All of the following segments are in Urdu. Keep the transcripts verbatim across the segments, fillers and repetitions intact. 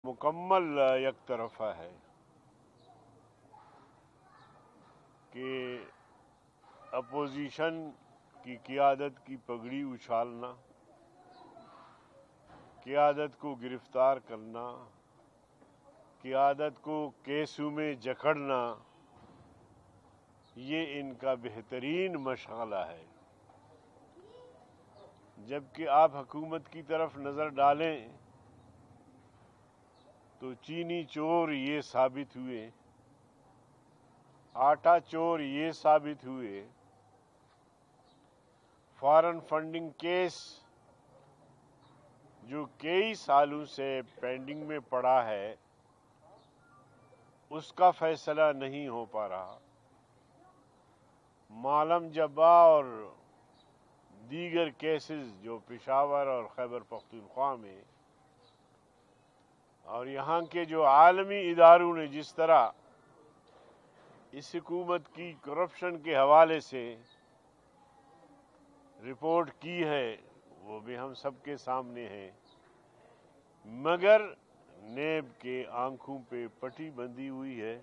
मुकम्मल یک طرفہ ہے کہ اپوزیشن کی قیادت کی پگڑی اچھالنا، قیادت کو گرفتار کرنا، قیادت کو کیسوں میں جکڑنا، یہ ان کا بہترین مشغلہ ہے۔ جبکہ آپ حکومت کی طرف نظر ڈالیں تو چینی چور یہ ثابت ہوئے، آٹا چور یہ ثابت ہوئے، فارن فنڈنگ کیس جو کئی سالوں سے پینڈنگ میں پڑا ہے اس کا فیصلہ نہیں ہو پا رہا، معلم جبا اور دیگر کیسز جو پشاور اور خیبر پختونخوا میں اور یہاں کے جو عالمی اداروں نے جس طرح اس حکومت کی کرپشن کے حوالے سے رپورٹ کی ہے وہ بھی ہم سب کے سامنے ہے، مگر نیب کے آنکھوں پہ پٹی بندھی ہوئی ہے،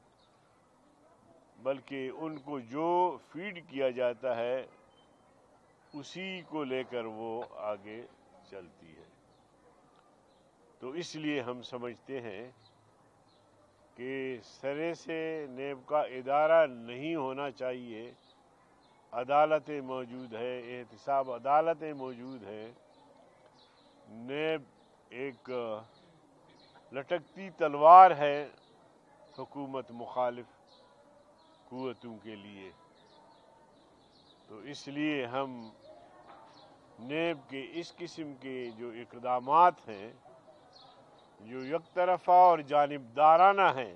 بلکہ ان کو جو فیڈ کیا جاتا ہے اسی کو لے کر وہ آگے چلتی ہے۔ تو اس لیے ہم سمجھتے ہیں کہ سرے سے نیب کا ادارہ نہیں ہونا چاہیے، عدالتیں موجود ہے، احتساب عدالتیں موجود ہیں، نیب ایک لٹکتی تلوار ہے حکومت مخالف قوتوں کے لیے۔ تو اس لیے ہم نیب کے اس قسم کے جو اقدامات ہیں جو یک طرفہ اور جانبدارانہ ہیں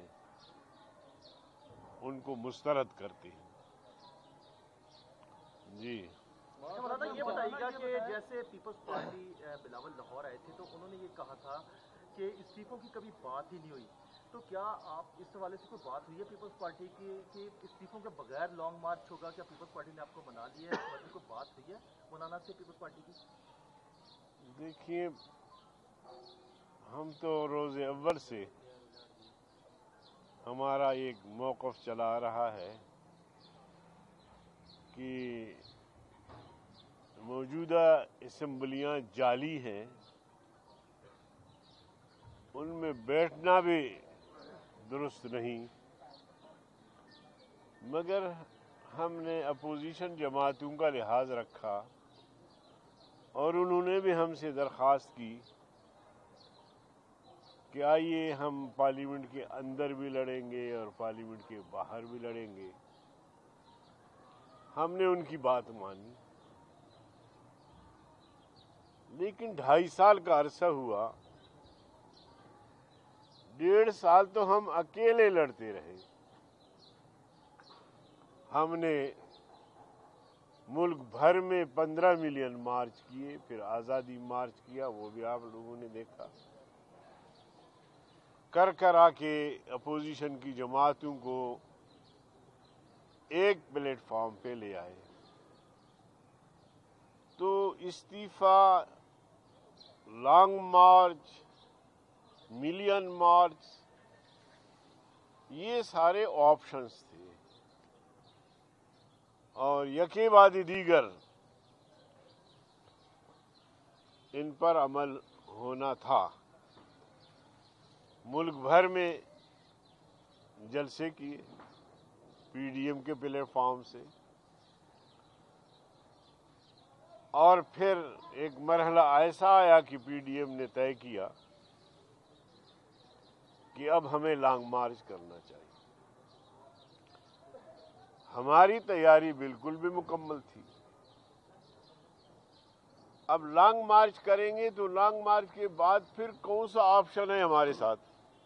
ان کو مسترد کرتے ہیں۔ جی مولانا یہ بتائیے گا کہ جیسے پیپلز پارٹی بلاول لاہور آئے تھے تو انہوں نے یہ کہا تھا کہ استعفوں کی کبھی بات ہی نہیں ہوئی، تو کیا آپ اس حوالے سے کوئی بات ہوئی ہے پیپلز پارٹی کی کہ استعفوں کے بغیر لانگ مارچ ہوگا؟ کیا پیپلز پارٹی نے آپ کو منا لیا ہے؟ اس حوالے سے کوئی بات ہوئی ہے مولانا سے پیپلز پارٹی کی؟ دیکھیے، ہم تو روز اول سے ہمارا ایک موقف چلا رہا ہے کہ موجودہ اسمبلیاں جعلی ہیں، ان میں بیٹھنا بھی درست نہیں، مگر ہم نے اپوزیشن جماعتوں کا لحاظ رکھا اور انہوں نے بھی ہم سے درخواست کی کہ آئیے ہم پارلیمنٹ کے اندر بھی لڑیں گے اور پارلیمنٹ کے باہر بھی لڑیں گے۔ ہم نے ان کی بات مانی، لیکن ڈھائی سال کا عرصہ ہوا، ڈیڑھ سال تو ہم اکیلے لڑتے رہے۔ ہم نے ملک بھر میں پندرہ ملین مارچ کیے، پھر آزادی مارچ کیا، وہ بھی آپ لوگوں نے دیکھا، کر کر آ کے اپوزیشن کی جماعتوں کو ایک پلیٹ فارم پہ لے آئے۔ تو استعفیٰ، لانگ مارچ، ملین مارچ، یہ سارے آپشنز تھے اور یکے بعد دیگر ان پر عمل ہونا تھا۔ ملک بھر میں جلسے کیے پی ڈی ایم کے پلیٹ فارم سے، اور پھر ایک مرحلہ ایسا آیا کہ پی ڈی ایم نے طے کیا کہ اب ہمیں لانگ مارچ کرنا چاہیے۔ ہماری تیاری بالکل بھی مکمل تھی۔ اب لانگ مارچ کریں گے تو لانگ مارچ کے بعد پھر کون سا آپشن ہے ہمارے ساتھ؟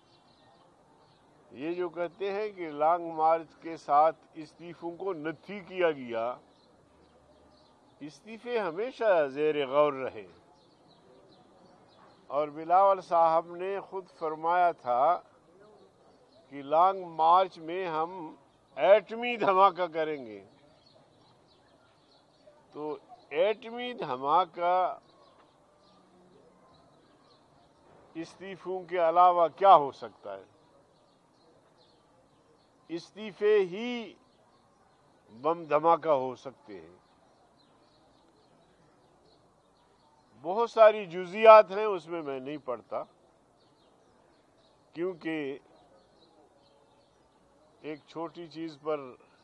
یہ جو کہتے ہیں کہ لانگ مارچ کے ساتھ استعفوں کو نفی کیا گیا، استعفے ہمیشہ زیر غور رہے، اور بلاول صاحب نے خود فرمایا تھا کہ لانگ مارچ میں ہم ایٹمی دھماکہ کریں گے۔ تو ایٹمی دھماکہ استعفوں کے علاوہ کیا ہو سکتا ہے؟ استعفے ہی بم دھماکہ ہو سکتے ہیں. بہت ساری جزیات ہیں، اس میں میں نہیں پڑھتا، کیونکہ ایک چھوٹی چیز پر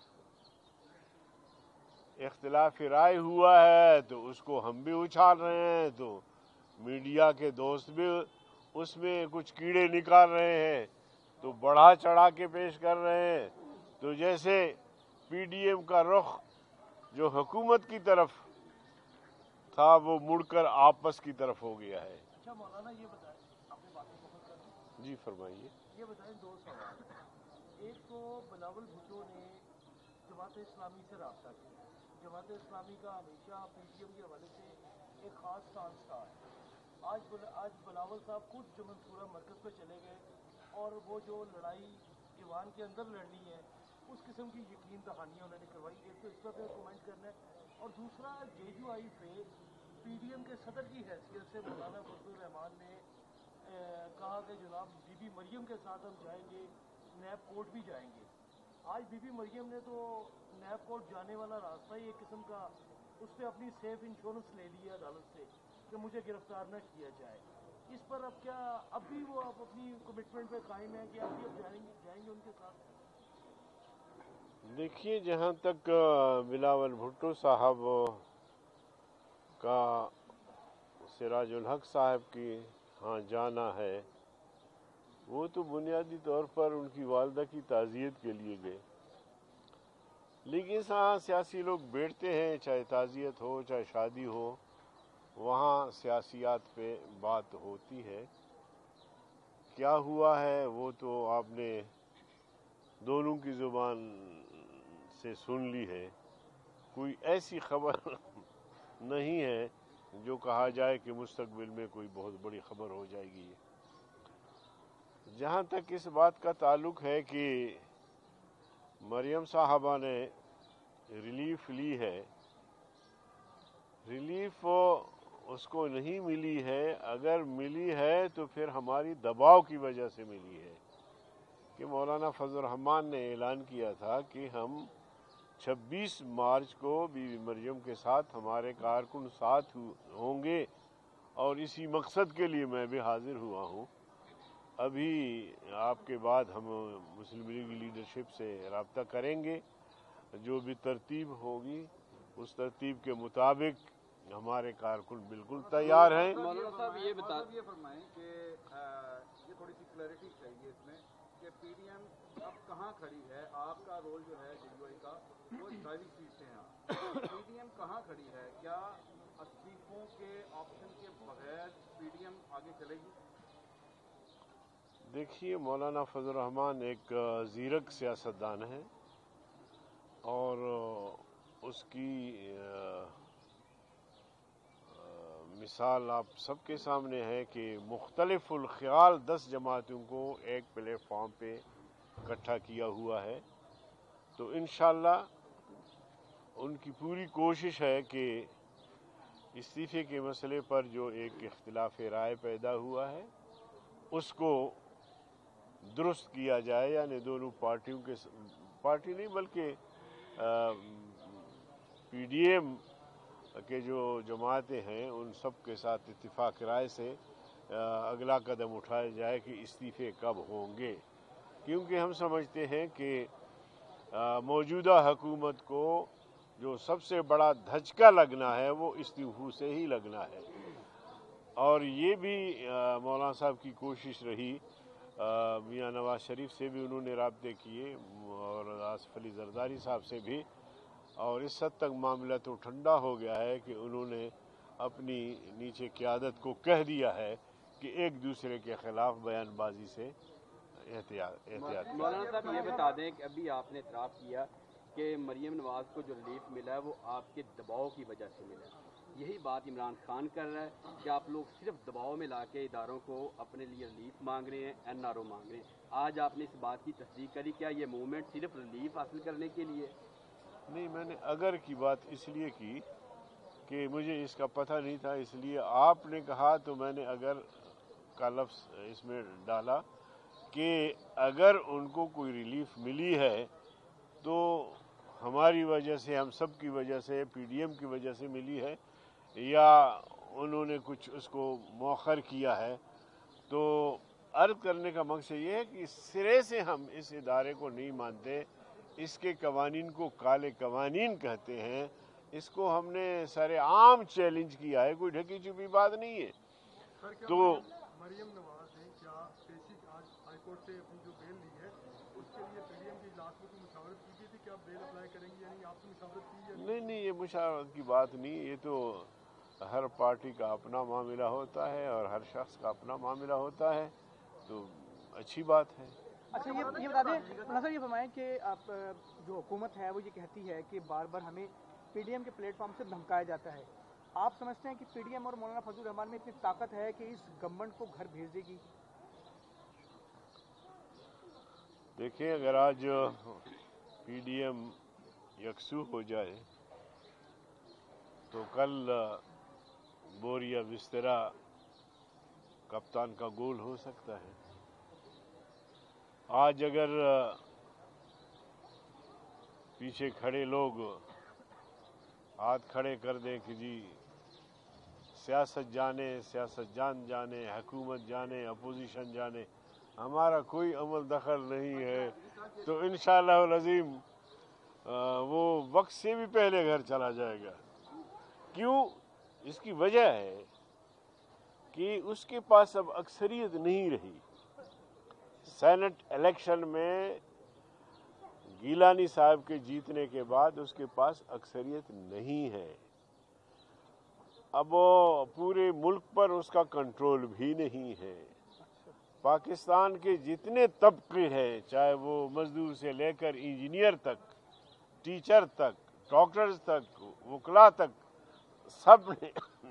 اختلاف رائے ہوا ہے تو اس کو ہم بھی اچھال رہے ہیں، تو میڈیا کے دوست بھی اس میں کچھ کیڑے نکال رہے ہیں، تو بڑھا چڑھا کے پیش کر رہے ہیں. تو جیسے پی ڈی ایم کا رخ جو حکومت کی طرف تھا وہ مڑ کر آپس کی طرف ہو گیا ہے. اچھا مولانا یہ بتائیں، اپنی باتیں بہت کر دیں. جی فرمائیے. یہ بتائیں دو سوال. ایک تو بلاول بھٹو نے جماعت اسلامی سے رابطہ کیا. جماعت اسلامی کا ہمیشہ پی ٹی ایم کے حوالے سے ایک خاص سانس تھا. آج بل... آج بلاول صاحب خود جو منصورہ مرکز پہ چلے گئے اور وہ جو لڑائی ایوان کے اندر لڑنی ہے اس قسم کی یقین دہانیاں انہوں نے کروائی. ایک تو اس پر کمنٹ کرنا ہے، اور دوسرا جے یو آئی پہ پی ڈی ایم کے صدر کی حیثیت سے مولانا فضل الرحمان نے کہا کہ جناب بی بی مریم کے ساتھ ہم جائیں گے، نیب کورٹ بھی جائیں گے. آج بی بی مریم نے تو نیب کورٹ جانے والا راستہ ہی ایک قسم کا اس پہ اپنی سیف انشورنس لے لی ہے عدالت سے کہ مجھے گرفتار نہ کیا جائے. اس پر اب کیا اب بھی وہ آپ اپنی کمٹمنٹ پہ قائم ہیں کہ اب بھی اب جائیں گے جائیں گے ان کے ساتھ؟ دیکھیے، جہاں تک بلاول بھٹو صاحب کا سراج الحق صاحب کی ہاں جانا ہے، وہ تو بنیادی طور پر ان کی والدہ کی تعزیت کے لیے گئے. لیکن ہاں سیاسی لوگ بیٹھتے ہیں، چاہے تعزیت ہو چاہے شادی ہو، وہاں سیاسیات پہ بات ہوتی ہے. کیا ہوا ہے وہ تو آپ نے دونوں کی زبان سے سن لی ہے. کوئی ایسی خبر نہیں ہے جو کہا جائے کہ مستقبل میں کوئی بہت بڑی خبر ہو جائے گی. جہاں تک اس بات کا تعلق ہے کہ مریم صاحبہ نے ریلیف لی ہے، ریلیف اس کو نہیں ملی ہے. اگر ملی ہے تو پھر ہماری دباؤ کی وجہ سے ملی ہے کہ مولانا فضل الرحمان نے اعلان کیا تھا کہ ہم چھبیس مارچ کو بی بی مریم کے ساتھ ہمارے کارکن ساتھ ہوں گے، اور اسی مقصد کے لیے میں بھی حاضر ہوا ہوں. ابھی آپ کے بعد ہم مسلم لیگ لیڈرشپ سے رابطہ کریں گے، جو بھی ترتیب ہوگی اس ترتیب کے مطابق ہمارے کارکن بالکل تیار ہیں. مولانا صاحب یہ بتا یہ فرمائیں کہ یہ تھوڑی سی کلیئرٹی چاہیے اس میں کہ پی ڈی ایم اب کہاں کھڑی ہے. آپ کا رول جو ہے جے یو آئی کا وہ ڈرائیونگ سیٹ سے ہیں، پی ڈی ایم کہاں کھڑی ہے؟ کیا استعفوں کے آپشن کے بغیر پی ڈی ایم آگے چلے گی؟ دیکھیے، مولانا فضل الرحمان ایک زیرک سیاستدان ہے، اور اس کی مثال آپ سب کے سامنے ہے کہ مختلف الخیال دس جماعتوں کو ایک پلیٹ فارم پہ اکٹھا کیا ہوا ہے. تو انشاءاللہ ان کی پوری کوشش ہے کہ استعفے کے مسئلے پر جو ایک اختلاف رائے پیدا ہوا ہے اس کو درست کیا جائے. یعنی دونوں پارٹیوں کے پارٹی نہیں بلکہ پی ڈی ایم کے جو جماعتیں ہیں ان سب کے ساتھ اتفاق رائے سے اگلا قدم اٹھایا جائے کہ استعفے کب ہوں گے. کیونکہ ہم سمجھتے ہیں کہ موجودہ حکومت کو جو سب سے بڑا دھچکا لگنا ہے وہ استعفوں سے ہی لگنا ہے. اور یہ بھی مولانا صاحب کی کوشش رہی، میاں نواز شریف سے بھی انہوں نے رابطے کیے اور آصف علی زرداری صاحب سے بھی، اور اس حد تک معاملہ تو ٹھنڈا ہو گیا ہے کہ انہوں نے اپنی نیچے قیادت کو کہہ دیا ہے کہ ایک دوسرے کے خلاف بیان بازی سے احتیاط احتیاط مولانا صاحب یہ بتا دیں کہ ابھی آپ نے اعتراف کیا کہ مریم نواز کو جو ریلیف ملا ہے وہ آپ کے دباؤ کی وجہ سے ملا ہے. یہی بات عمران خان کر رہا ہے کہ آپ لوگ صرف دباؤ میں لا کے اداروں کو اپنے لیے ریلیف مانگ رہے ہیں، این آر او مانگ رہے ہیں. آج آپ نے اس بات کی تصدیق کری، کیا یہ موومنٹ صرف ریلیف حاصل کرنے کے لیے؟ نہیں، میں نے اگر کی بات اس لیے کی کہ مجھے اس کا پتہ نہیں تھا، اس لیے آپ نے کہا تو میں نے اگر کا لفظ اس میں ڈالا کہ اگر ان کو کوئی ریلیف ملی ہے تو ہماری وجہ سے، ہم سب کی وجہ سے، پی ڈی ایم کی وجہ سے ملی ہے، یا انہوں نے کچھ اس کو مؤخر کیا ہے. تو عرض کرنے کا مقصد یہ ہے کہ سرے سے ہم اس ادارے کو نہیں مانتے، اس کے قوانین کو کالے قوانین کہتے ہیں. اس کو ہم نے سر عام چیلنج کیا ہے، کوئی ڈھکی چھپی بات نہیں ہے. تو مریم نواز نے کیا پیشی آج ہائی کورٹ سے اپنی جو بیل لی ہے اس کے لیے پی ڈی ایم کے اجلاس میں کوئی مشاورت کی گئی تھی کہ آپ بیل اپلائی کریں گے، یعنی آپ سے مشاورت کی یا نہیں نہیں، یہ مشاورت کی بات نہیں، یہ تو ہر پارٹی کا اپنا معاملہ ہوتا ہے اور ہر شخص کا اپنا معاملہ ہوتا ہے، تو اچھی بات ہے. اچھا یہ یہ بتا دیں مولانا صاحب، یہ فرمائیں کہ آپ جو حکومت ہے وہ یہ کہتی ہے کہ بار بار ہمیں پی ڈی ایم کے پلیٹ فارم سے دھمکایا جاتا ہے. آپ سمجھتے ہیں کہ پی ڈی ایم اور مولانا فضل الرحمان میں اتنی طاقت ہے کہ اس گورنمنٹ کو گھر بھیج دے گی؟ دیکھیں، اگر آج پی ڈی ایم یکسو ہو جائے تو کل بوریا بسترا کپتان کا گول ہو سکتا ہے. آج اگر پیچھے کھڑے لوگ ہاتھ کھڑے کر دیں کہ جی سیاست جانے، سیاست جان جانے، حکومت جانے، اپوزیشن جانے، ہمارا کوئی عمل دخل نہیں ہے، تو انشاءاللہ العظیم وہ وقت سے بھی پہلے گھر چلا جائے گا. کیوں؟ اس کی وجہ ہے کہ اس کے پاس اب اکثریت نہیں رہی. سینٹ الیکشن میں گیلانی صاحب کے جیتنے کے بعد اس کے پاس اکثریت نہیں ہے. اب پورے ملک پر اس کا کنٹرول بھی نہیں ہے. پاکستان کے جتنے طبقے ہیں، چاہے وہ مزدور سے لے کر انجینئر تک، ٹیچر تک، ڈاکٹرز تک، وکلاء تک، سب نے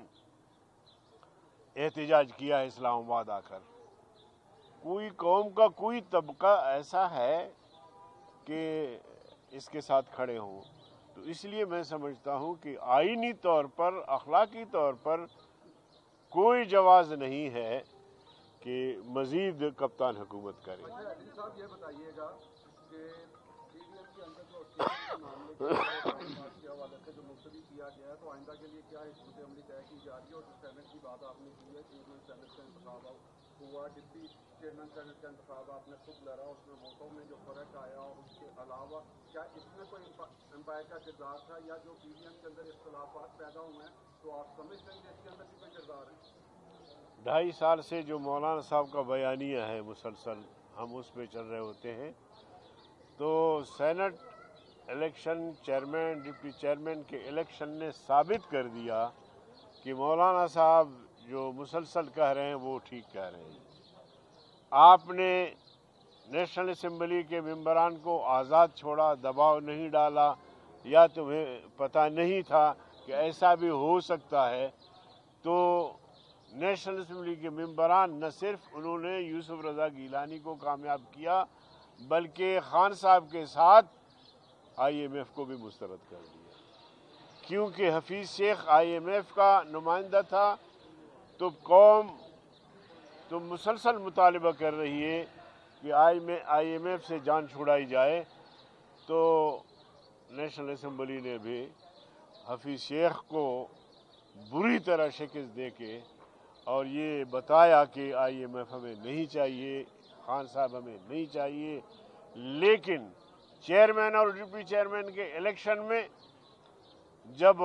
احتجاج کیا ہے اسلام آباد آ کر. کوئی قوم کا کوئی طبقہ ایسا ہے کہ اس کے ساتھ کھڑے ہوں. تو اس لیے میں سمجھتا ہوں کہ آئینی طور پر، اخلاقی طور پر کوئی جواز نہیں ہے کہ مزید کپتان حکومت کرے. صاحب یہ بتائیے گا کہ پی ڈی ایم کے اندر جو کے معاملے کے حوالے سے جو ملتوی کیا گیا ہے، تو آئندہ کے لیے کیا حکمت عملی طے کی جا رہی ہے؟ اور جو سینٹ کی بات آپ نے کی ہے، چیئرمین سینٹ کا انتخاب ہوا، ڈپٹی چیئرمین سینٹ کا انتخاب آپ نے خود لڑا، اس میں ووٹوں میں جو فرق آیا، اور اس کے علاوہ کیا اس میں کوئی امپائر کا کردار تھا، یا جو پی ڈی ایم کے اندر اختلافات پیدا ہوئے ہیں تو آپ سمجھتے ہیں کہ اس کے اندر بھی کوئی کردار ہے؟ ڈھائی سال سے جو مولانا صاحب کا بیانیہ ہے مسلسل ہم اس پہ چل رہے ہوتے ہیں. تو senate election, chairman, deputy chairman کے الیکشن نے ثابت کر دیا کہ مولانا صاحب جو مسلسل کہہ رہے ہیں وہ ٹھیک کہہ رہے ہیں. آپ نے نیشنل اسمبلی کے ممبران کو آزاد چھوڑا، دباؤ نہیں ڈالا، یا تمہیں پتہ نہیں تھا کہ ایسا بھی ہو سکتا ہے. تو نیشنل اسمبلی کے ممبران نہ صرف انہوں نے یوسف رضا گیلانی کو کامیاب کیا، بلکہ خان صاحب کے ساتھ آئی ایم ایف کو بھی مسترد کر دیا. کیونکہ حفیظ شیخ آئی ایم ایف کا نمائندہ تھا. تو قوم تو مسلسل مطالبہ کر رہی ہے کہ آئی ایم ایف سے جان چھڑائی جائے. تو نیشنل اسمبلی نے بھی حفیظ شیخ کو بری طرح شکست دے کے اور یہ بتایا کہ آئی ایم ایف ہمیں نہیں چاہیے، خان صاحب ہمیں نہیں چاہیے. لیکن چیئرمین اور ڈپٹی چیئرمین کے الیکشن میں جب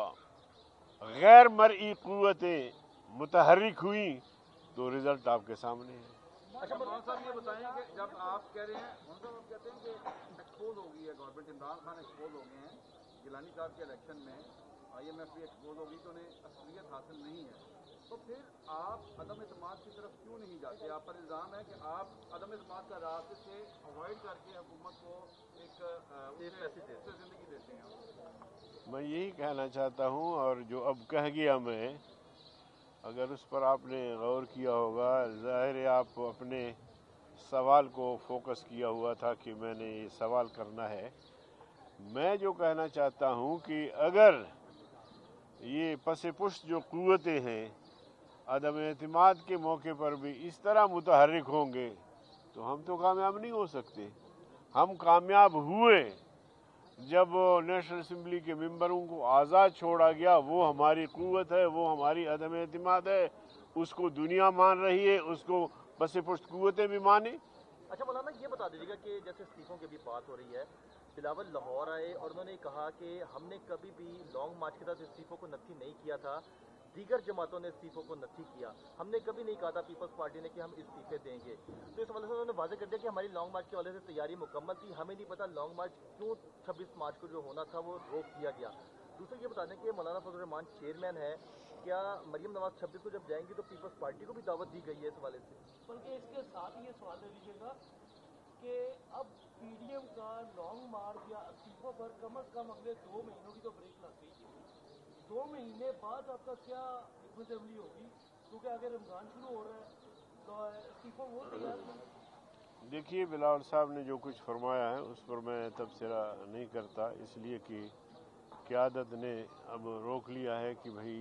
غیر مرئی قوتیں متحرک ہوئیں تو رزلٹ آپ کے سامنے ہے. اچھا مولانا صاحب یہ بتائیں کہ جب آپ کہہ رہے ہیں، مولانا صاحب آپ کہتے ہیں کہ ایکسپوز ہو گئی ہے گورنمنٹ، عمران خان ایکسپوز ہو گئے ہیں گیلانی صاحب کے الیکشن میں، آئی ایم ایف بھی ایکسپوز ہوگی تو انہیں اصلیت حاصل نہیں ہے، تو پھر آپ عدم اعتماد کی طرف کیوں نہیں جاتے؟ آپ پر الزام ہے کہ آپ عدم اعتماد کا راستے سے اوائڈ کر کے حکومت کو ایک زندگی دیتے ہیں. میں یہی کہنا چاہتا ہوں، اور جو اب کہہ گیا میں، اگر اس پر آپ نے غور کیا ہوگا، ظاہر ہے آپ اپنے سوال کو فوکس کیا ہوا تھا کہ میں نے یہ سوال کرنا ہے. میں جو کہنا چاہتا ہوں کہ اگر یہ پس پشت جو قوتیں ہیں अदम एतमाद के मौके पर भी इस तरह मुतहर्रिक होंगे तो हम तो कामयाब नहीं हो सकते। हम कामयाब हुए जब नेशनल असम्बली के मेंबरों को आज़ाद छोड़ा गया। वो हमारी क़ुव्वत है, वो हमारी अदम एतमाद है, उसको दुनिया मान रही है, उसको बस पुश्त क़ुव्वतें भी माने। अच्छा मौलाना ये बता दीजिएगा कि जैसे इस्तीफों की भी बात हो रही है, बिलावल लाहौर आए और उन्होंने कहा कि हमने कभी भी लॉन्ग मार्च के तहत इस्तीफों को नफी नहीं किया था, दीगर जमातों ने इस्तीफों को नफी किया, हमने कभी नहीं कहा था पीपल्स पार्टी ने कि हम इस्तीफे देंगे। तो इस वजह से उन्होंने वाज़ेह कर दिया कि हमारी लॉन्ग मार्च के वाले से तैयारी मुकम्मल थी, हमें नहीं पता लॉन्ग मार्च क्यों छब्बीस मार्च को जो होना था वो रोक दिया गया। दूसरा ये बता दें कि मौलाना फजल रहमान चेयरमैन है, क्या मरियम नवाज छब्बीस को जब जाएंगी तो पीपल्स पार्टी को भी दावत दी गई है इस वाले से? बल्कि इसके साथ ये सवाल ले लीजिएगा कि अब पीडीएम का लॉन्ग मार्च या इस्तीफों पर कम अज कम अगले दो महीनों की तो ब्रेक लग गई है। दो महीने बाद आपका क्या असेंबली होगी, क्योंकि आगे रमजान शुरू हो रहा है, तो इस्तीफों वो तैयार नहीं। देखिए, बिलावल साहब ने जो कुछ फरमाया है उस पर मैं तबसरा नहीं करता, इसलिए कि क़यादत ने अब रोक लिया है कि भाई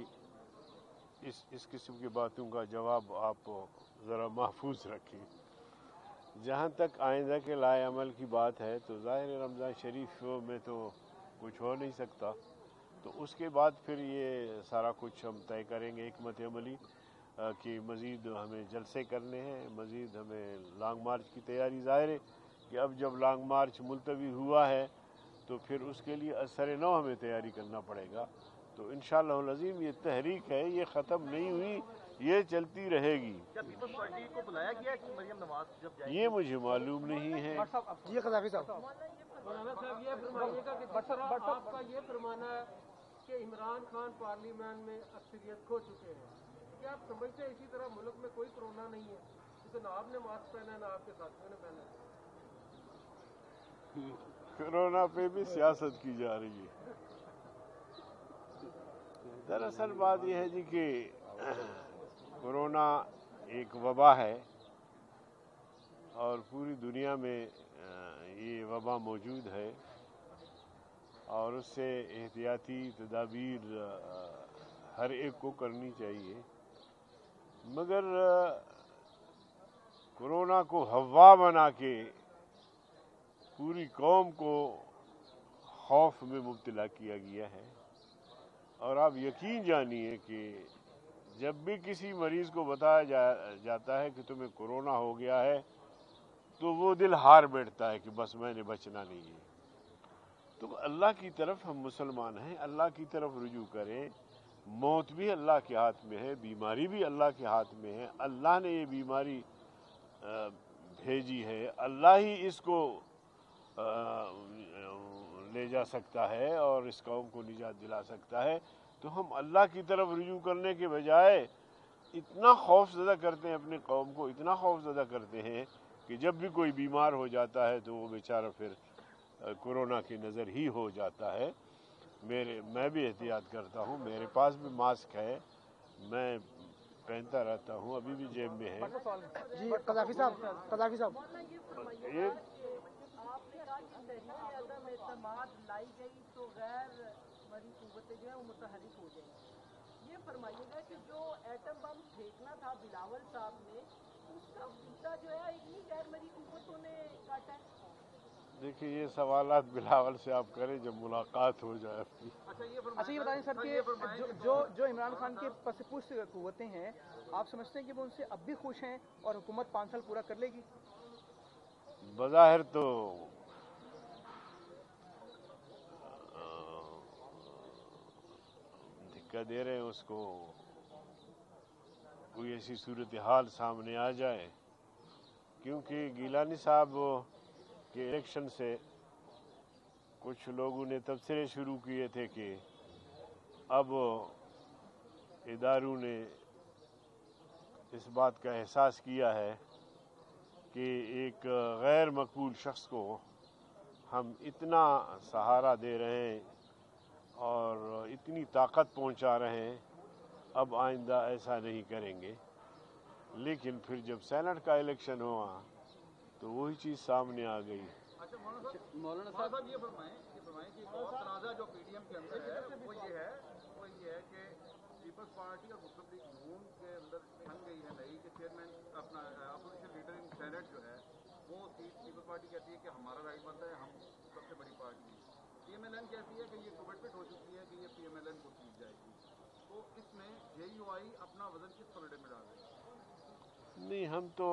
इस इस किस्म की बातों का जवाब आप ज़रा महफूज रखें। जहाँ तक आइंदा के लाए अमल की बात है तो ज़ाहिर रमज़ान शरीफ में तो कुछ हो नहीं सकता, तो उसके बाद फिर ये सारा कुछ हम तय करेंगे हिकमत अमली कि मज़ीद हमें जलसे करने हैं, मज़ीद हमें लॉन्ग मार्च की तैयारी। ज़ाहिर है कि अब जब लॉन्ग मार्च मुलतवी हुआ है तो फिर उसके लिए असर नौ हमें तैयारी करना पड़ेगा। तो इंशाअल्लाह अज़ीम ये तहरीक है, ये ख़त्म नहीं हुई, ये चलती रहेगी। क्या पीपल्स पार्टी को बुलाया गया कि मरियम नवाज जब जाएंगी? ये मुझे मालूम नहीं है। जी क़ज़ाफ़ी साहब, मौलाना साहब ये फरमाइएगा कि जिस तरह आपका ये फरमाना है कि इमरान खान पार्लियामेंट में अक्सरियत खो चुके हैं, क्या आप समझते हैं इसी तरह मुल्क में कोई कोरोना नहीं है? तो ना आपने मास्क पहना है ना आपके साथियों ने पहना है। कोरोना पे भी सियासत की जा रही है। दरअसल बात यह है जी कि कोरोना एक वबा है और पूरी दुनिया में ये वबा मौजूद है और उससे एहतियाती तदाबीर हर एक को करनी चाहिए, मगर कोरोना को हवा बना के पूरी कौम को खौफ में मुब्तला किया गया है। और आप यकीन जानिए कि जब भी किसी मरीज़ को बताया जा, जाता है कि तुम्हें कोरोना हो गया है तो वो दिल हार बैठता है कि बस मैंने बचना नहीं है। तो अल्लाह की तरफ हम मुसलमान हैं, अल्लाह की तरफ रुजू करें। मौत भी अल्लाह के हाथ में है, बीमारी भी अल्लाह के हाथ में है। अल्लाह ने ये बीमारी भेजी है, अल्लाह ही इसको ले जा सकता है और इस कौम को निजात दिला सकता है। तो हम अल्लाह की तरफ रुजू करने के बजाय इतना खौफज़दा करते हैं, अपने कौम को इतना खौफज़दा करते हैं कि जब भी कोई बीमार हो जाता है तो वो बेचारा फिर कोरोना की नज़र ही हो जाता है। मेरे मैं भी एहतियात करता हूँ, मेरे पास भी मास्क है, मैं पहनता रहता हूँ, अभी भी जेब में है। जी क़ज़ाफ़ी साहब, क़ज़ाफ़ी साहब ये लाई गई तो गैर मरी कुव्वतें जो है वो मुतहरिक हो जाएंगी। ये फरमाइएगा कि जो एटम बम फेंकना था बिलावल साहब ने, उसका पीछा जो है इतनी गैर मरी कुव्वतों ने काटा है। देखिए, ये सवालात बिलावल से आप करें जब मुलाकात हो जाए आपकी। अच्छा ये बताएं सर कि जो जो जो इमरान खान के पसपुश कुव्वतें हैं, आप समझते हैं कि वो उनसे अब भी खुश हैं और हुकूमत पाँच साल पूरा कर लेगी? बज़ाहिर तो धक्का दे रहे हैं उसको, कोई ऐसी सूरत हाल सामने आ जाए, क्योंकि गिलानी साहब के इलेक्शन से कुछ लोगों ने तबसरे शुरू किए थे कि अब इदारों ने इस बात का एहसास किया है कि एक गैर मकबूल शख्स को हम इतना सहारा दे रहे हैं और इतनी ताकत पहुंचा रहे हैं, अब आइंदा ऐसा नहीं करेंगे। लेकिन फिर जब सेनेट का इलेक्शन हुआ तो वही चीज़ सामने आ गई। मौलाना साहब ये फरमाएं ये फरमाएं कि बहुत तनाज़ा जो पीडीएम के अंदर है वो ये है वो ये है कि پیپلز پارٹی اور مسلم لیگ نون کے اندر بن گئی ہے نئی کہ چیئرمین اپنا اپوزیشن لیڈر ان سینٹ جو ہے وہ سیٹ پیپلز پارٹی کہتی ہے کہ ہمارا رائٹ بنتا ہے, ہم سب سے بڑی پارٹی ہے. پی ایم ایل این کہتی ہے کہ یہ کمٹمنٹ ہو چکی ہے کہ یہ پی ایم ایل این کو سیٹ جائے گی. تو اس میں جے یو آئی اپنا وزن کس پلڑے میں ڈال رہی ہے؟ نہیں, ہم تو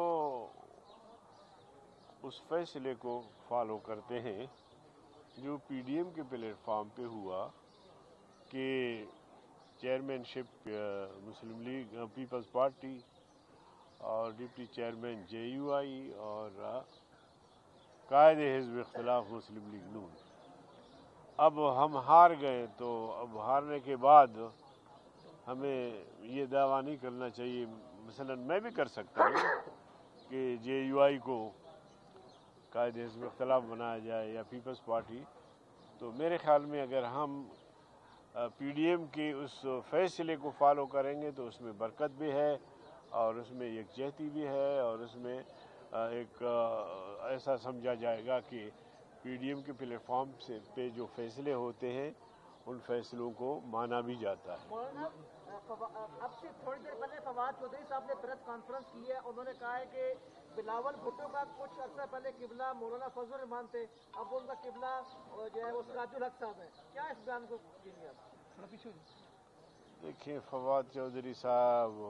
اس فیصلے کو فالو کرتے ہیں جو پی ڈی ایم کے پلیٹ فارم پہ ہوا کہ چیئرمین شپ مسلم لیگ پیپلز پارٹی اور deputy chairman J U I اور قائد حزب اختلاف مسلم لیگ نون. اب ہم ہار گئے تو اب ہارنے کے بعد ہمیں یہ دعویٰ نہیں کرنا چاہیے. مثلا میں بھی کر سکتا ہوں کہ جے یو آئی کو قائد حزب اختلاف بنایا جائے یا پیپلز پارٹی. تو میرے خیال میں اگر ہم پی ڈی ایم کے اس فیصلے کو فالو کریں گے تو اس میں برکت بھی ہے اور اس میں یکجہتی بھی ہے اور اس میں ایک ایسا سمجھا جائے گا کہ پی ڈی ایم کے پلیٹ فارم سے پہ جو فیصلے ہوتے ہیں ان فیصلوں کو مانا بھی جاتا ہے. مولانا اب سے تھوڑی دیر پہلے فواد چودھری صاحب نے پریس کانفرنس کی ہے, انہوں نے کہا ہے کہ بلاول بھٹو کا کچھ عرصہ پہلے قبلہ مولانا فضل الرحمان تھے, اب ان کا قبلہ جو ہے وہ سراج الحق صاحب ہے. کیا اس بیان کو کہیں گے آپ؟ دیکھیں, فواد چودھری صاحب,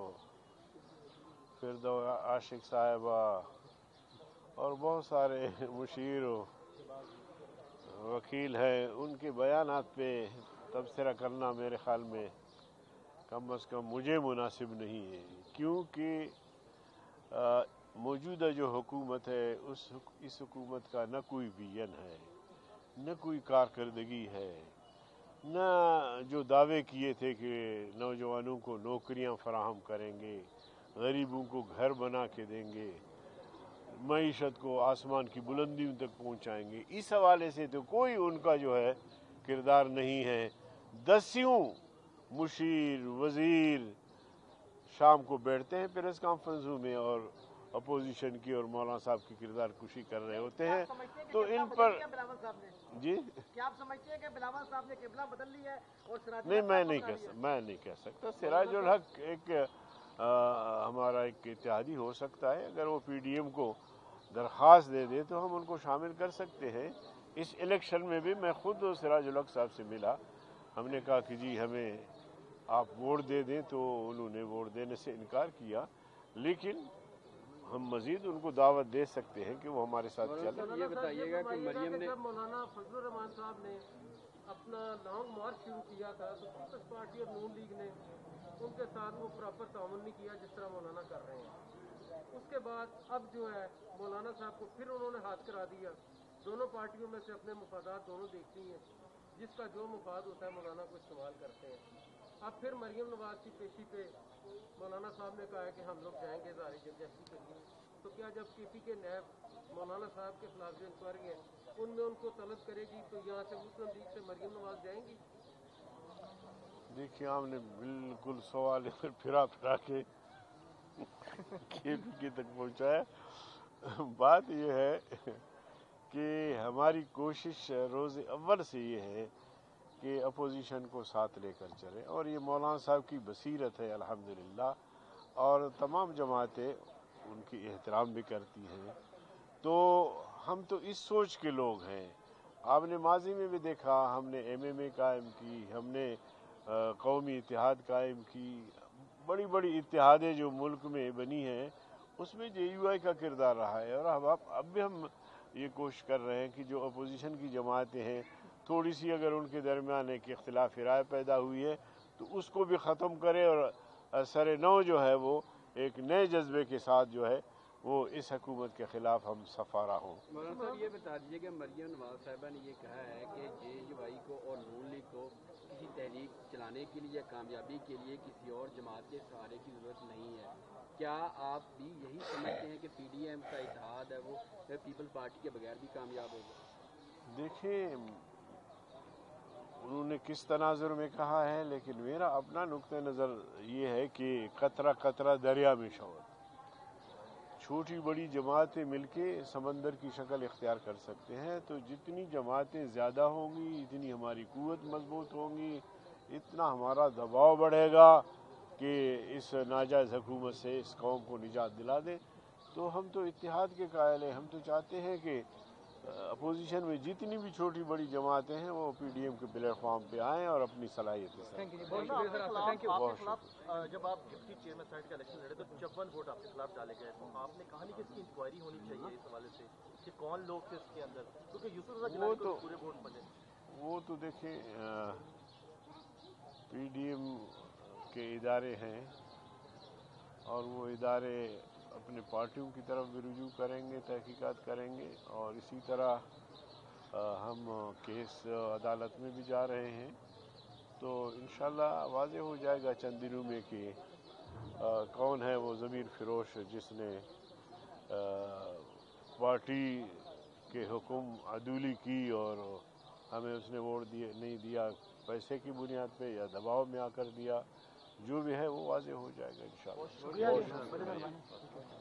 فردوس عاشق صاحبہ اور بہت سارے مشیر و وکیل ہیں, ان کے بیانات پہ تبصرہ کرنا میرے خیال میں کم از کم مجھے مناسب نہیں ہے, کیونکہ موجودہ جو حکومت ہے اس اس حکومت کا نہ کوئی ویژن ہے, نہ کوئی کارکردگی ہے, نہ جو دعوے کیے تھے کہ نوجوانوں کو نوکریاں فراہم کریں گے, غریبوں کو گھر بنا کے دیں گے, معیشت کو آسمان کی بلندیوں تک پہنچائیں گے, اس حوالے سے تو کوئی ان کا جو ہے کردار نہیں ہے. دسیوں مشیر وزیر شام کو بیٹھتے ہیں پریس کانفرنسوں میں اور اپوزیشن کی اور مولانا صاحب کی کردار کشی کر رہے ہوتے ہیں. تو ان پر جی کیا آپ سمجھتے ہیں کہ بلاول صاحب نے قبلہ بدل لی ہے اور سراج نہیں, میں نہیں کہہ میں نہیں کہہ سکتا. سراج الحق ایک آ, ہمارا ایک اتحادی ہو سکتا ہے, اگر وہ پی ڈی ایم کو درخواست دے دے تو ہم ان کو شامل کر سکتے ہیں. اس الیکشن میں بھی میں خود سراج الحق صاحب سے ملا, ہم نے کہا کہ جی ہمیں آپ ووٹ دے دیں, تو انہوں نے ووٹ دینے سے انکار کیا, لیکن ہم مزید ان کو دعوت دے سکتے ہیں کہ وہ ہمارے ساتھ چلیں. یہ بتائیے گا کہ مریم نے مولانا فضل الرحمان صاحب نے اپنا لانگ مارچ شروع کیا تھا تو پیپلز پارٹی اور نون لیگ نے ان کے ساتھ وہ پراپر تعاون نہیں کیا جس طرح مولانا کر رہے ہیں. اس کے بعد اب جو ہے مولانا صاحب کو پھر انہوں نے ہاتھ کرا دیا. دونوں پارٹیوں میں سے اپنے مفادات دونوں دیکھتی ہیں, جس کا جو مفاد ہوتا ہے مولانا کو استعمال کرتے ہیں. اب پھر مریم نواز کی پیشی پہ مولانا صاحب نے کہا ہے کہ ہم لوگ جائیں گے اظہار جرجیسی کے لیے. تو کیا جب کے پی کے نیب مولانا صاحب کے خلاف جو انکوائری ہے ان میں ان کو طلب کرے گی تو یہاں سے مسلم لیگ سے مریم نواز جائیں گی؟ دیکھیے, آپ نے بالکل سوال پھرا پھرا کے کے پی کے تک پہنچایا. بات یہ ہے کہ ہماری کوشش روز اول سے یہ ہے کہ اپوزیشن کو ساتھ لے کر چلیں, اور یہ مولانا صاحب کی بصیرت ہے الحمدللہ, اور تمام جماعتیں ان کی احترام بھی کرتی ہیں. تو ہم تو اس سوچ کے لوگ ہیں. آپ نے ماضی میں بھی دیکھا, ہم نے ایم ایم اے قائم کی, ہم نے قومی اتحاد قائم کی, بڑی بڑی اتحادیں جو ملک میں بنی ہیں اس میں جے یو آئی کا کردار رہا ہے. اور اب اب بھی ہم یہ کوشش کر رہے ہیں کہ جو اپوزیشن کی جماعتیں ہیں, تھوڑی سی اگر ان کے درمیان ایک اختلاف رائے پیدا ہوئی ہے تو اس کو بھی ختم کرے, اور سر نو جو ہے وہ ایک نئے جذبے کے ساتھ جو ہے وہ اس حکومت کے خلاف ہم سفارہ ہوں. مولانا صاحب یہ بتا دیجیے کہ مریم نواز صاحبہ نے یہ کہا ہے کہ جے یو آئی کو اور نون لیگ کو کسی تحریک چلانے کے لیے, کامیابی کے لیے کسی اور جماعت کے سہارے کی ضرورت نہیں ہے. کیا آپ بھی یہی سمجھتے ہیں کہ پی ڈی ایم کا اتحاد ہے وہ پیپلز پارٹی کے بغیر بھی کامیاب ہوگا؟ دیکھیں, انہوں نے کس تناظر میں کہا ہے, لیکن میرا اپنا نقطہ نظر یہ ہے کہ قطرہ قطرہ دریا میں شور. چھوٹی بڑی جماعتیں مل کے سمندر کی شکل اختیار کر سکتے ہیں. تو جتنی جماعتیں زیادہ ہوں گی اتنی ہماری قوت مضبوط ہوں گی, اتنا ہمارا دباؤ بڑھے گا, کہ اس ناجائز حکومت سے اس قوم کو نجات دلا دیں. تو ہم تو اتحاد کے قائل ہیں. ہم تو چاہتے ہیں کہ اپوزیشن میں جتنی بھی چھوٹی بڑی جماعتیں ہیں وہ پی ڈی ایم کے پلیٹ فارم پہ آئیں اور اپنی صلاحیتیں ساتھ. جب آپ ڈپٹی چیئرمین سائٹ کا الیکشن لڑے تو چون ووٹ آپ کے خلاف ڈالے گئے تو آپ نے کہا نہیں کہ اس کی انکوائری ہونی چاہیے اس حوالے سے کہ کون لوگ تھے اس کے اندر, کیونکہ یوسف رضا گیلانی کو پورے ووٹ ملے. وہ تو دیکھیں پی ڈی ایم کے ادارے ہیں اور وہ ادارے اپنے پارٹیوں کی طرف بھی رجوع کریں گے, تحقیقات کریں گے, اور اسی طرح ہم کیس عدالت میں بھی جا رہے ہیں. تو انشاءاللہ واضح ہو جائے گا چند دنوں میں کہ کون ہے وہ ضمیر فروش جس نے پارٹی کے حکم عدولی کی اور ہمیں اس نے ووٹ دیے نہیں دیا پیسے کی بنیاد پہ یا دباؤ میں آ کر دیا. جو بھی ہے وہ واضح ہو جائے گا انشاءاللہ. شکریہ.